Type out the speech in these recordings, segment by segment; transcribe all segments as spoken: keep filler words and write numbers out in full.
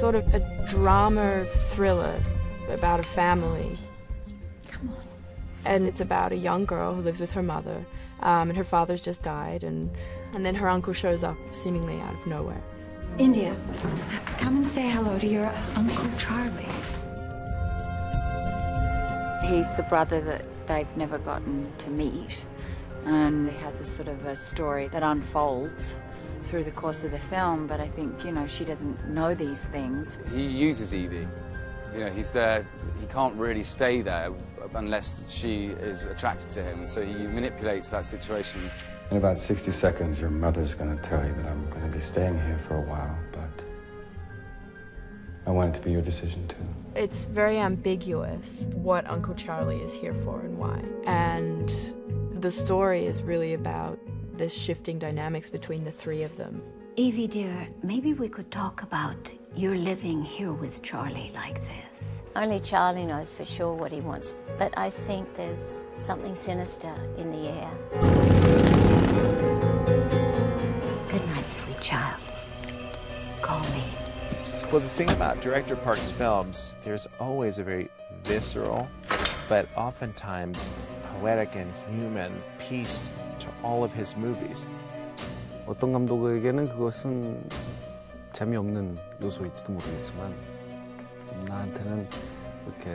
sort of a drama thriller about a family. Come on. And it's about a young girl who lives with her mother, um, and her father's just died, and, and then her uncle shows up seemingly out of nowhere. India, come and say hello to your Uncle Charlie. He's the brother that they've never gotten to meet, and he has a sort of a story that unfolds through the course of the film, but I think, you know, she doesn't know these things. He uses Evie. You know, he's there, he can't really stay there unless she is attracted to him, so he manipulates that situation. In about sixty seconds, your mother's gonna tell you that I'm gonna be staying here for a while, but I want it to be your decision, too. It's very ambiguous what Uncle Charlie is here for and why. And the story is really about this shifting dynamics between the three of them. Evie, dear, maybe we could talk about your living here with Charlie like this. Only Charlie knows for sure what he wants, but I think there's something sinister in the air. Good night, sweet child. Call me. Well, the thing about Director Park's films, there's always a very visceral, but oftentimes poetic and human piece to all of his movies. 어떤 감독에게는 그것은 재미없는 요소일지도 모르겠지만 나한테는 이렇게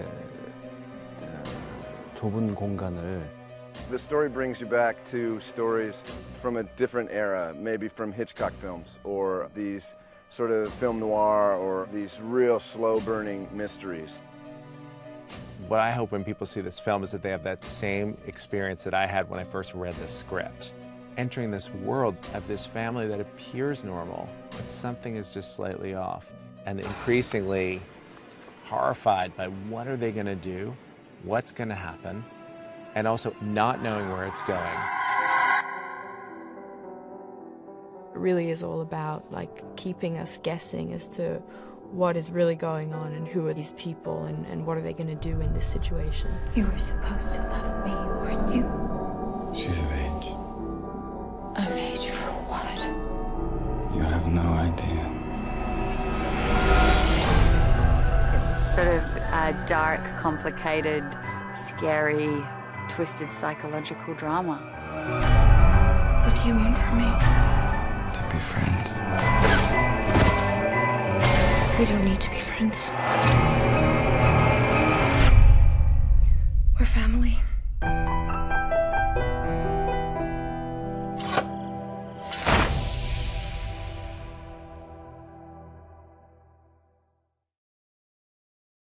좁은 공간을. The story brings you back to stories from a different era, maybe from Hitchcock films, or these sort of film noir, or these real slow-burning mysteries. What I hope when people see this film is that they have that same experience that I had when I first read the script. Entering this world of this family that appears normal, but something is just slightly off, and increasingly horrified by what are they going to do, what's going to happen, and also not knowing where it's going. It really is all about like keeping us guessing as to what is really going on and who are these people and, and what are they going to do in this situation. You were supposed to love me, weren't you? She's of age. Of age for what? You have no idea. It's sort of a dark, complicated, scary, twisted psychological drama. What do you want from me? To be friends. We don't need to be friends. We're family.